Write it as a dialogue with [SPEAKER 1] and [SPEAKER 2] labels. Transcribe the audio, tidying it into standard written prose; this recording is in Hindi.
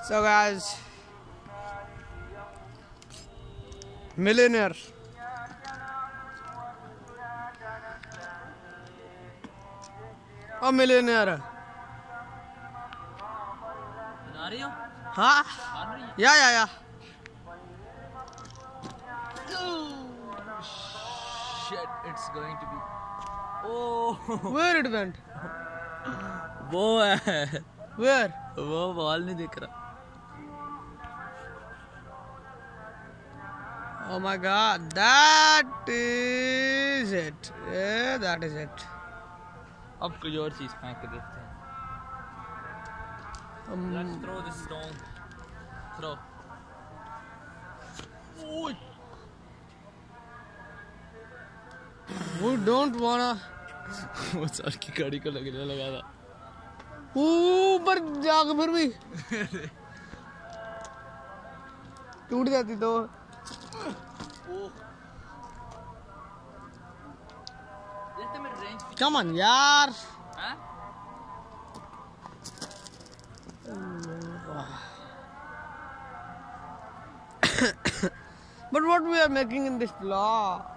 [SPEAKER 1] So guys, millionaire. A millionaire.
[SPEAKER 2] बना रही हो?
[SPEAKER 1] हाँ? या.
[SPEAKER 2] Shit, it's going to be. Oh.
[SPEAKER 1] Where it went?
[SPEAKER 2] वो है.
[SPEAKER 1] Where?
[SPEAKER 2] वो बॉल नहीं दिख रहा.
[SPEAKER 1] Oh my God, that is it. Yeah, that is it.
[SPEAKER 2] अब कोई और चीज फेंक के देखते हैं. Let's throw this stone. Throw. Oh.
[SPEAKER 1] We don't wanna.
[SPEAKER 2] वो सर की कड़ी को लगने लगा था.
[SPEAKER 1] ऊपर जाके फिर भी टूट जाती तो. Come on, यार.
[SPEAKER 2] हाँ?
[SPEAKER 1] But what we are making in this vlog?